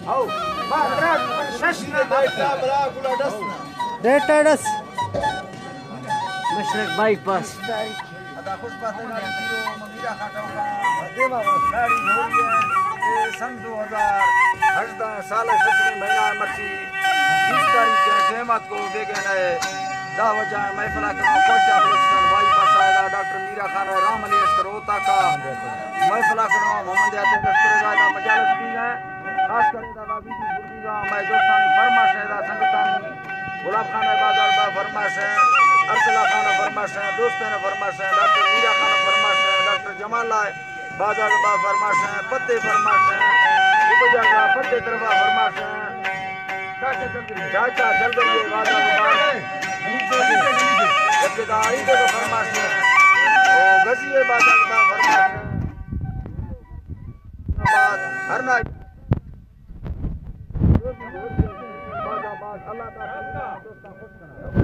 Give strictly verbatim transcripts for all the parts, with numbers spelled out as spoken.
आओ बादरात शशना बेटा बड़ा गुला दस ना रेटाडस मशरक बाईपास अदा खुश पाते ना जीरो ममीरा खाटा का देवा साड़ी धोरी है ये सन दो हज़ार हजदा साल ससरी महीना मर्सी बीस तारीख के जहमत को बेगन है दावत जाए महफिल करो कोटा बलुचिस्तान बाईपास आएगा डॉक्टर मीरा खान राम अली अस्कर होता का महफिल करो मोहम्मद याद अस्कर जाएगा मजालस भी है खास कर दादा बीबी बुर्दीगा मैं दोस्तानी फरमाश है दा संगतानी गुलाब खान बाजार बा फरमाश है अरसला खान फरमाश है दोस्तान फरमाश है डॉक्टर मीरा खान फरमाश है डॉक्टर जमाल बाजार बा फरमाश है पत्ते फरमाश है उपजा का पत्ते तरफा फरमाश है चाचा जल्दी ये बाजार बा जबकि तो फरमाश है ओ गजिए बाजार बा फरमाश है बाद हर ना अल्लाह ताला दोस्तान खुश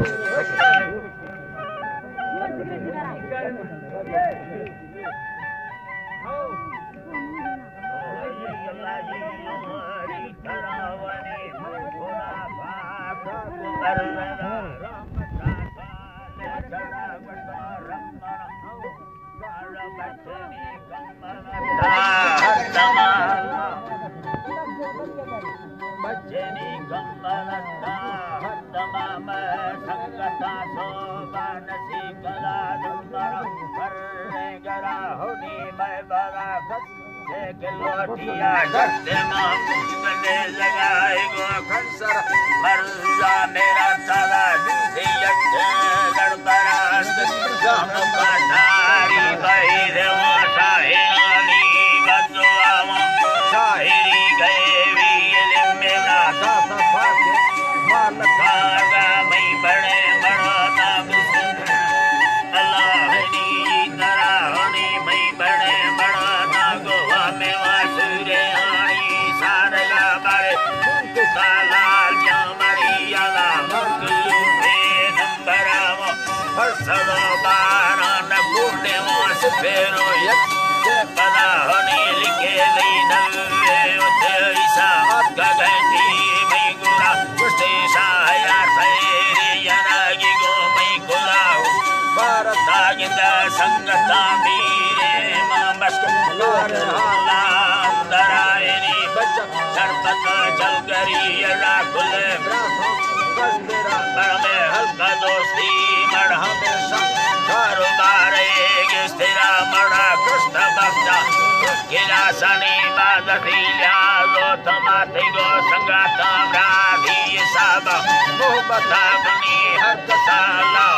बचनी कमलता तमाम संगता सोबा नसी कला दुमरा करने गरा होनी मैं बरा एक लोटिया डरते मामूने लगाए गो खंसर मर्जा मेरा ताला दियट गड़बड़ास्त गम पठारी बहिर वो शाहिरानी बदुआ शाहिरी गए मैं बड़े बड़ा अल्लाह तराहनी मैं बड़े बड़ा गोवा में वासुरे आनी सारगा बारे सालाल जामरी अला मुगलू में नंबरा वो फसलो बारा न बूढ़े वास फेरो यक बड़ा होने लिखे ली नल्ले उते ईसा का गंजी मैं गुरा उस्ते शायार फेरी यनागी गो मैं गुलाऊ भारत आगिंदा संगता मीरे मामस लार हाला दरायनी बच्चा शरबत जल करी अल्लाह खुले बस्तेरा बरमे हल्का दोस्ती मढ़ा में सब कारोबार एक स्थिरा मढ़ा कृष्ण भक्ता किला सनी बादती लियालो तमाते गो संगाता राधी साब मोहब्बता गुनी हर कसाला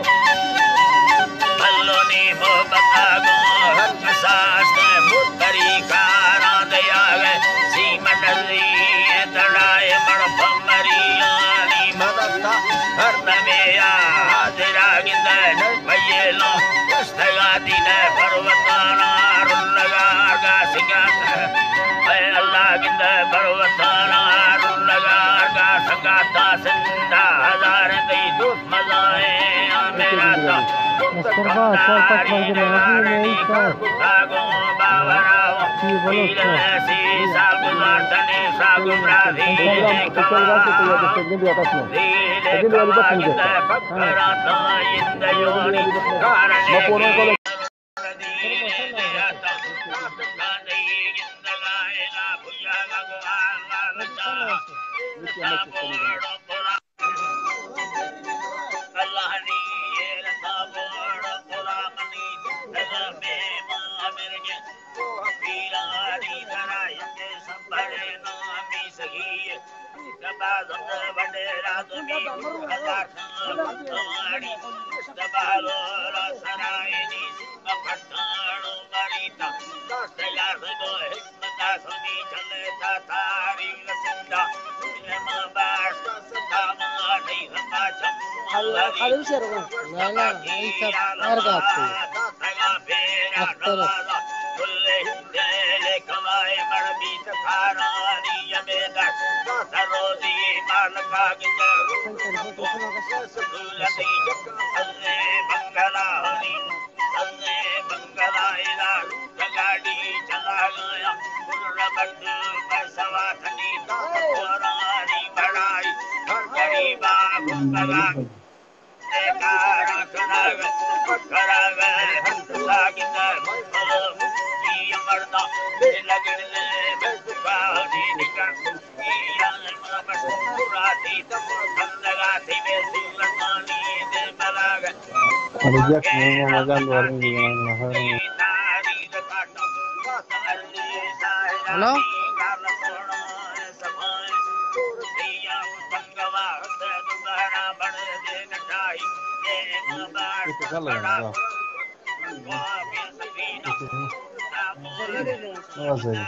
अल्लोनी मोहब्बता गो हर कसास ने मुतरी कारा दयावे सीमनली तड़ाए मड़ भमरियानी मदता हर नमेया हाजिरा गिंदे भयेलो दस्तगाती ने पर्वताना रुल्लगा गा सिंगात अल्लाह गिंदे पर्वताना रुल्लगा गा संगाता सिंधा हजार दई दुख मजाए मेरा ता सरवा सरपट वगैरह नहीं नहीं सर भागो बावराओ जी बोलो सर सी साल गुजार तने सागुराधी चलवा से तो याद से दिन आता है दिन वाली बात नहीं है फकराता इंदयोनी कारणे मपोना को Aduh sih orang, nana isap harga tu, aktor. गाड़ी चला गया पुरानी बढ़ाई गरीबा गुंबगा कराग कराग सागिंदर की अमरता लगने बाहरी निकल या पुराती संदगाती में सुलतानी दे बलाग अरे जक में मजा लो रही है ना हर हेलो कुछ कर लगा आवाज है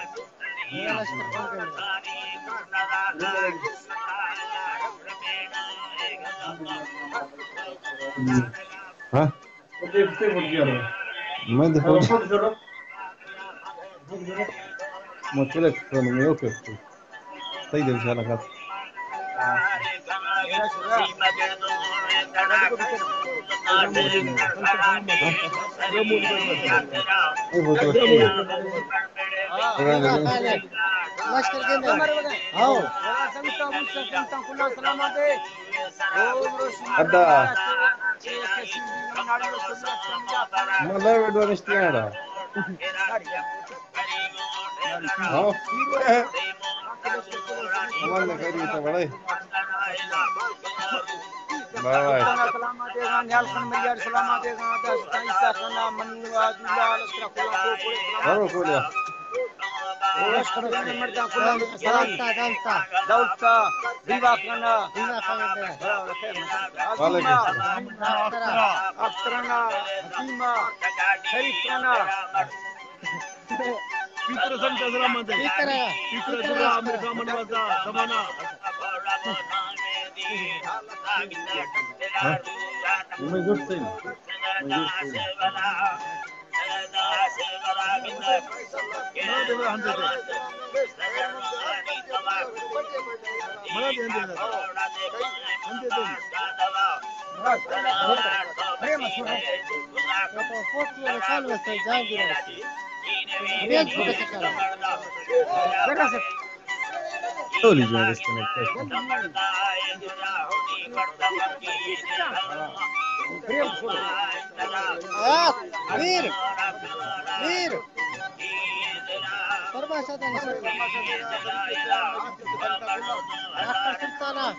हाँ मैं देखो मुझे लगता है मैं ओके सही दिल से लगा लश्कर के अंदर आओ अड्डा मला वेडवा निश्चित आहे हाँ हमारे करी तो बड़े बाय बाय सलामा देगा न्याल खन मरिया सलामा देगा दस ताईसा खाना मनुआ दुलाल अस्त्र खुला को पूरे करो खोलिया मर्दा खुला जानता जानता दौलता दीवा खाना दीवा खाना वालेकुम अफ्तराना हकीमा शरीफाना पितर संत सलामा दे पितर पितर दुआ अमेरिका मनवाजा जमाना मैं गुड से मैं गुड से तो लीजिए डिस्कनेक्ट वीर वीर परमाशा देन सुल्ताना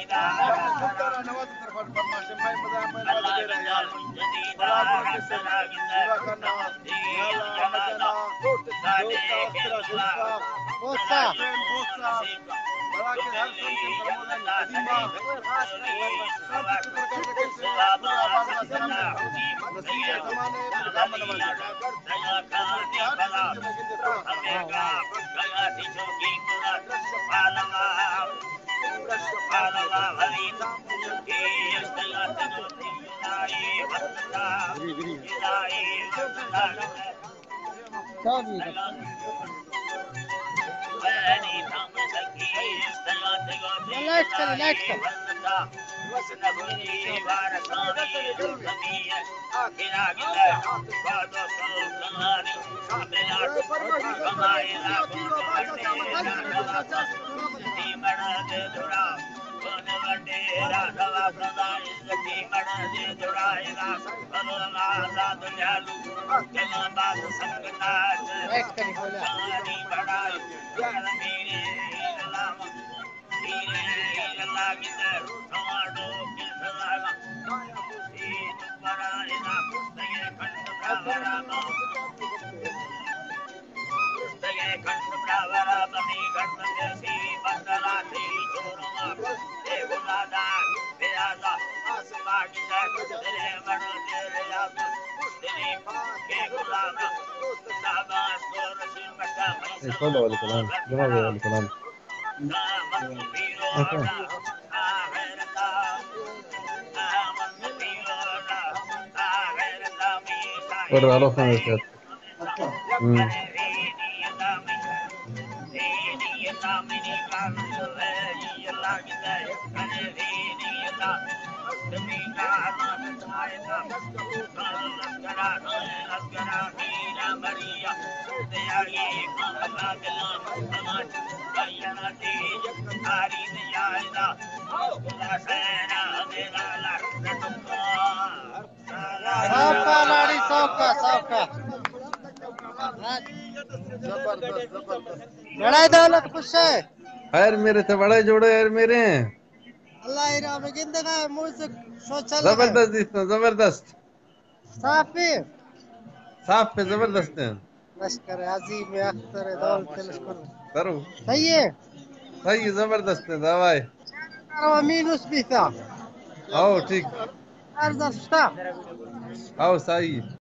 बोसा लाइट कर लाइट कर लाइट कर बोला कौन वाले कलाम जमा वाले कलाम ओके और आलो खान से हम्म Soba, nari, soba, soba. जबरदस्त जबरदस्त बड़ा दौलत कुछ है यार मेरे तो बड़े जोड़े यार मेरे अल्लाह इराम जिंदगा मुझे सोचा लगा जबरदस्त दिखते जबरदस्त साफी साफ पे जबरदस्त है लश्कर अजीम अख्तर दौलत लश्कर करो सही है सही जबरदस्त है दवाई और मीनus भी था आओ ठीक अर्ज़ स्टा आओ सही